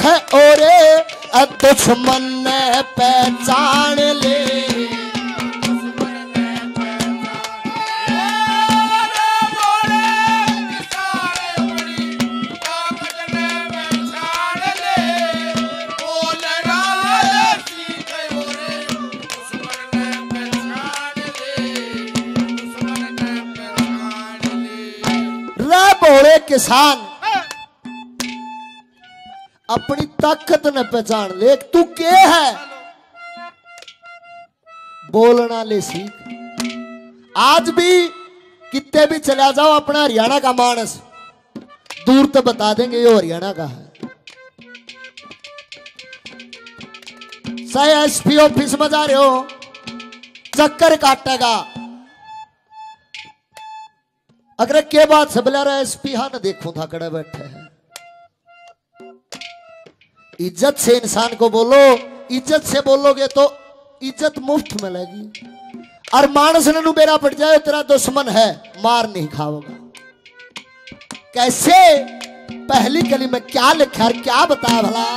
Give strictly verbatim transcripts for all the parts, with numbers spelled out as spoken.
है ओरे दुश्मन ने पहचान ले। बोले किसान अपनी ताकत ने पहचान ले, तू के है बोलना ले सीख। आज भी कितने भी चला जाओ अपना हरियाणा का मानस दूर तो बता देंगे ये हरियाणा का है। चाहे एसपी ऑफिस में जा रहे हो चक्कर काटेगा, अगर के बात से बुला रहा एसपी हाँ न देखूं था कड़े बैठे हैं। इज्जत से इंसान को बोलो, इज्जत से बोलोगे तो इज्जत मुफ्त मिलेगी। और मानस ने बेरा पड़ जाए तेरा दुश्मन है मार नहीं खाओगा। कैसे पहली कली में क्या लिखा और क्या बताया भला।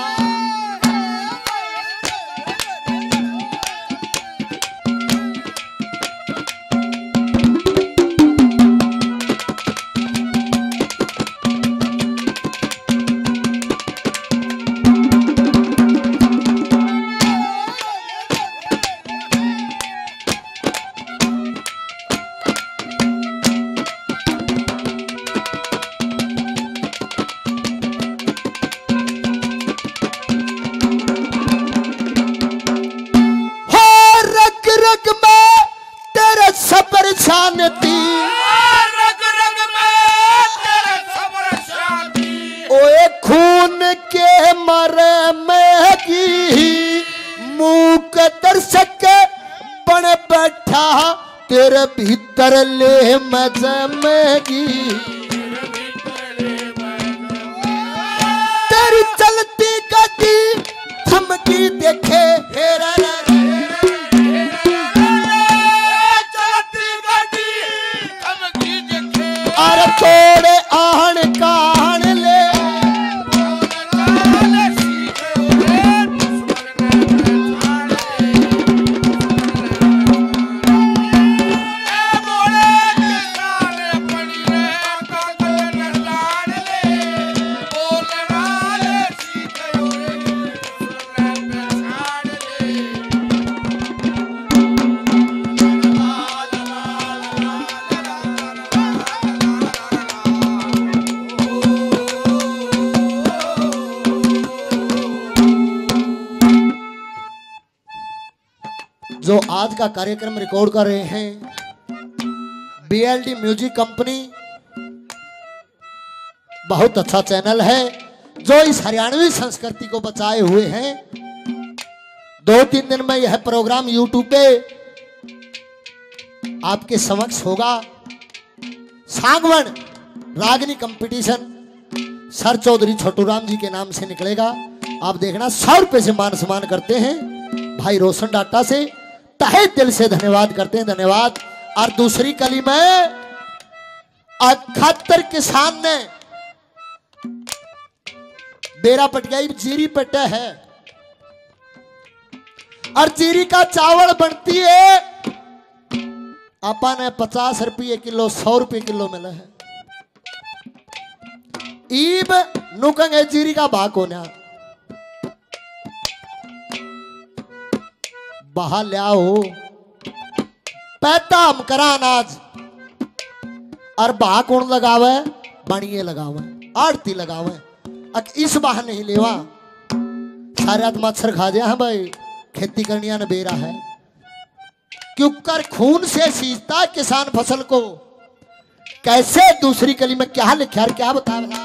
ओए खून के मरे महगी मुख दर्शक बन बैठा तेरे भीतर ले मजमेगी। तेरी चलती गड्डी थमकी देखे हेरा और थोड़े आहन कान ले जो आज का कार्यक्रम रिकॉर्ड कर रहे हैं बीएलडी म्यूजिक कंपनी बहुत अच्छा चैनल है जो इस हरियाणवी संस्कृति को बचाए हुए हैं। दो तीन दिन में यह प्रोग्राम यूट्यूब पे आपके समक्ष होगा। सांगवन रागनी कंपटीशन सर चौधरी छोटूराम जी के नाम से निकलेगा। आप देखना सौ रुपए से मान सम्मान करते हैं भाई रोशन डाटा से, तहे दिल से धन्यवाद करते हैं, धन्यवाद। और दूसरी कली में अठहत्तर किसान ने बेरा पटगाई जीरी पट्टा है और जीरी का चावल बनती है अपन ने पचास रुपये किलो सौ रुपये किलो मिला है। ईब नुकंगे जीरी का भाग होना बाहर लियाओ पैदा हम करा अनाज और बाह कौन लगावे बनिए लगावे आड़ती लगावे। इस बाह नहीं लेवा सारे हाथ मच्छर खा जाए भाई खेती करनिया ने बेरा है क्योंकि खून से सींचता किसान फसल को। कैसे दूसरी कली में क्या लिखा क्या बता बता?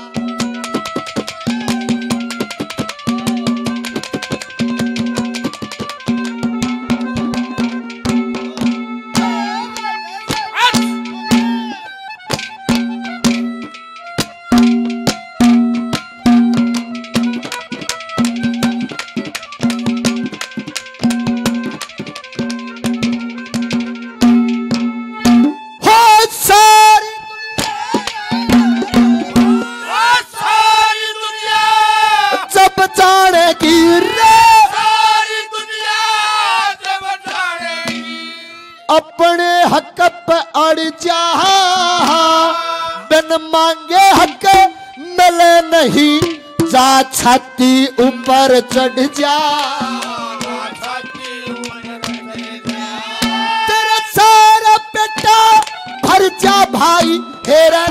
मन मांगे हक मिले नहीं, जा छाती ऊपर चढ़ जा, तेरा सारा बेटा भर जा भाई, हेरा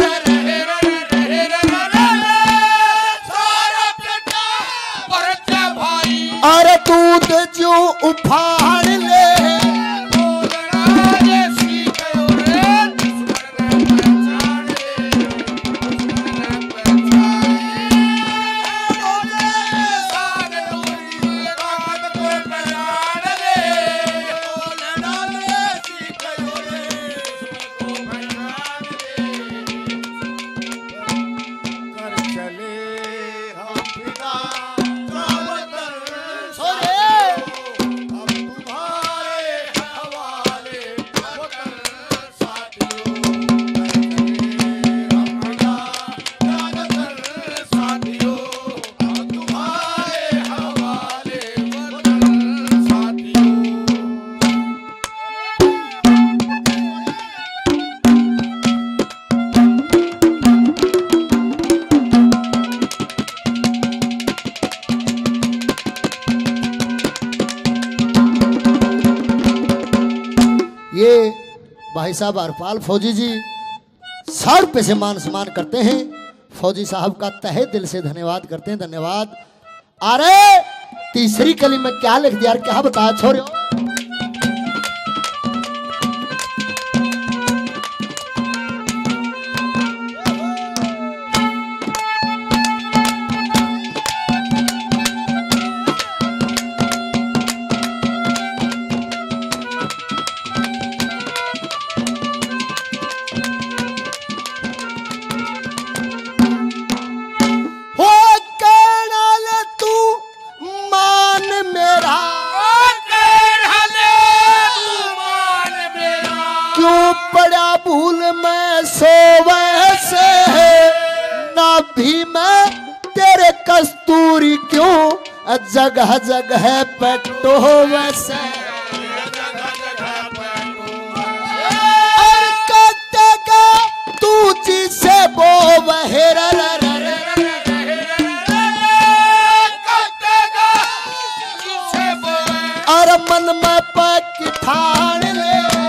अरे दूध जो उफाड़ ले, ये भाई साहब हरपाल फौजी जी सौ रुपये से मान सम्मान करते हैं। फौजी साहब का तहे दिल से धन्यवाद करते हैं, धन्यवाद। अरे तीसरी कली में क्या लिख दिया, क्या बताया छोरे। पड़ा भूल में सोवे से ना भी मैं तेरे कस्तूरी क्यों जगह जगह पेटो वैसे और कटेगा तू जी से वो वहेरा और मन में पक ठान ले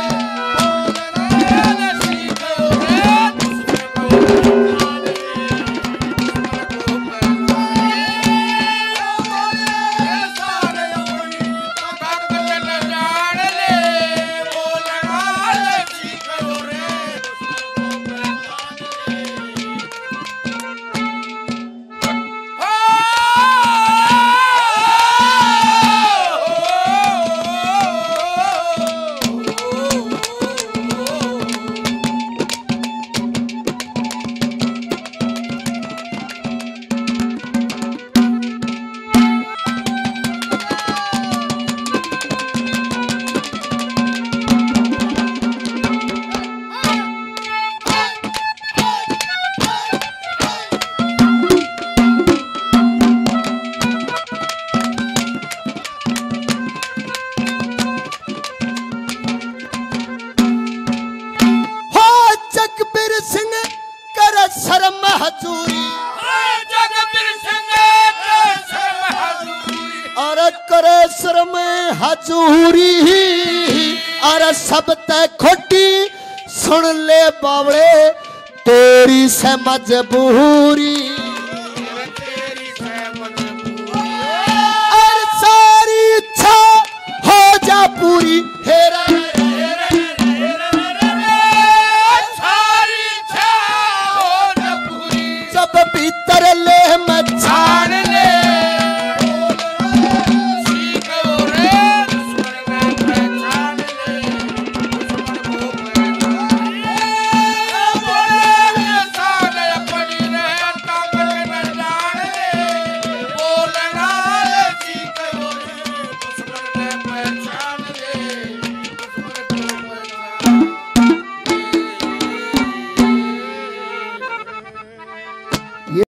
शर्म हजूरी और करे शर्म हजूरी और सब तय खोटी सुन ले बावड़े तेरी से मजबूरी।